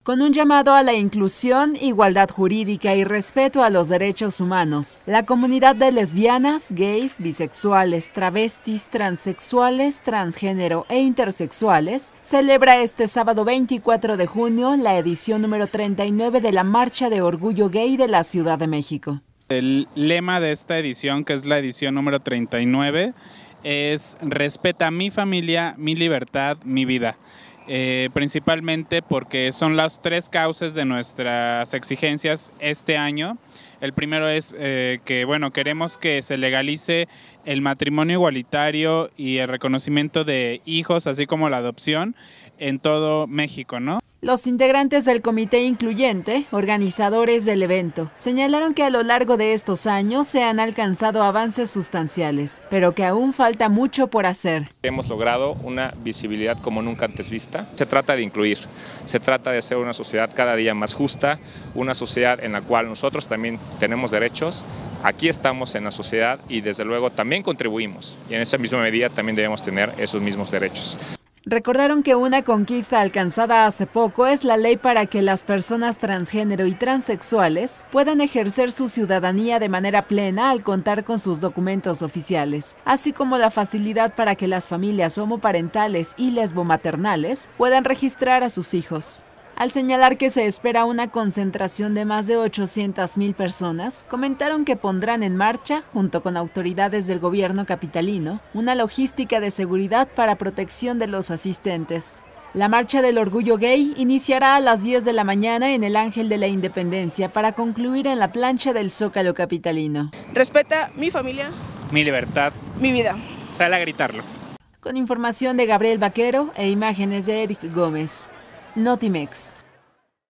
Con un llamado a la inclusión, igualdad jurídica y respeto a los derechos humanos, la comunidad de lesbianas, gays, bisexuales, travestis, transexuales, transgénero e intersexuales celebra este sábado 24 de junio la edición número 39 de la Marcha de Orgullo Gay de la Ciudad de México. El lema de esta edición, que es la edición número 39, es respeta mi familia, mi libertad, mi vida. Principalmente porque son las tres causas de nuestras exigencias este año. El primero es que queremos que se legalice el matrimonio igualitario y el reconocimiento de hijos, así como la adopción en todo México, ¿no? Los integrantes del comité incluyente, organizadores del evento, señalaron que a lo largo de estos años se han alcanzado avances sustanciales, pero que aún falta mucho por hacer. Hemos logrado una visibilidad como nunca antes vista. Se trata de incluir, se trata de hacer una sociedad cada día más justa, una sociedad en la cual nosotros también tenemos derechos. Aquí estamos en la sociedad y desde luego también contribuimos, y en esa misma medida también debemos tener esos mismos derechos. Recordaron que una conquista alcanzada hace poco es la ley para que las personas transgénero y transexuales puedan ejercer su ciudadanía de manera plena al contar con sus documentos oficiales, así como la facilidad para que las familias homoparentales y lesbomaternales puedan registrar a sus hijos. Al señalar que se espera una concentración de más de 800,000 personas, comentaron que pondrán en marcha, junto con autoridades del gobierno capitalino, una logística de seguridad para protección de los asistentes. La Marcha del Orgullo Gay iniciará a las 10 de la mañana en el Ángel de la Independencia para concluir en la plancha del Zócalo capitalino. Respeta mi familia, mi libertad, mi vida. Sale a gritarlo. Con información de Gabriel Vaquero e imágenes de Eric Gómez. Notimex.